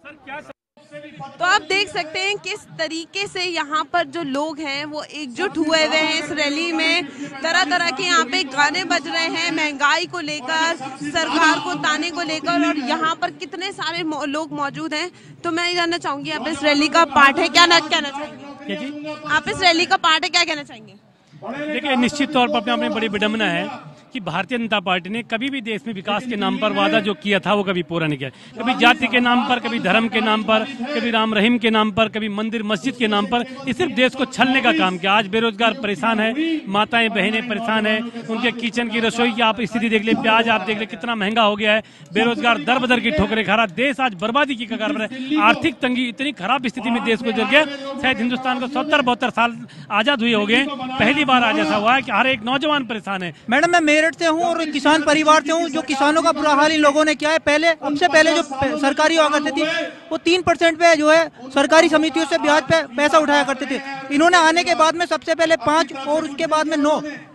तो आप देख सकते हैं किस तरीके से यहाँ पर जो लोग हैं वो एकजुट हुए हुए हैं इस रैली में। तरह तरह के यहाँ पे गाने बज रहे हैं, महंगाई को लेकर, सरकार को ताने को लेकर, और यहाँ पर कितने सारे लोग मौजूद हैं। तो मैं ये जानना चाहूंगी, आप इस रैली का पार्ट है, क्या कहना चाहेंगे? आप इस रैली का पार्ट है, क्या कहना चाहेंगे? देखिए, निश्चित तौर पर अपने आप में बड़ी विडम्बना है कि भारतीय जनता पार्टी ने कभी भी देश में विकास के नाम पर वादा जो किया था वो कभी पूरा नहीं किया। कभी जाति के नाम पर, कभी धर्म के नाम पर, कभी राम रहीम के नाम पर, कभी मंदिर मस्जिद के नाम पर, ये सिर्फ देश को छलने का काम किया। आज बेरोजगार परेशान है, माताएं बहनें परेशान है, उनके किचन की रसोई की आप स्थिति देख ले, प्याज आप देख ले कितना महंगा हो गया है, बेरोजगार दर बदर की ठोकरें खा रहा, देश आज बर्बादी की कगार पर है। आर्थिक तंगी इतनी खराब स्थिति में देश को गिर गया, शायद हिंदुस्तान को 70-72 साल आजाद हुए हो गए, पहली बार आज ऐसा हुआ है कि हर एक नौजवान परेशान है। मैडम, मैं मेरठ से हूँ और किसान परिवार से हूँ। जो किसानों का बुरा हाल इन लोगों ने किया है, सबसे पहले जो सरकारी हुआ करती थी वो 3% पे जो है सरकारी समितियों से ब्याज पे पैसा उठाया करते थे। इन्होंने आने के बाद में सबसे पहले 5 और उसके बाद में 9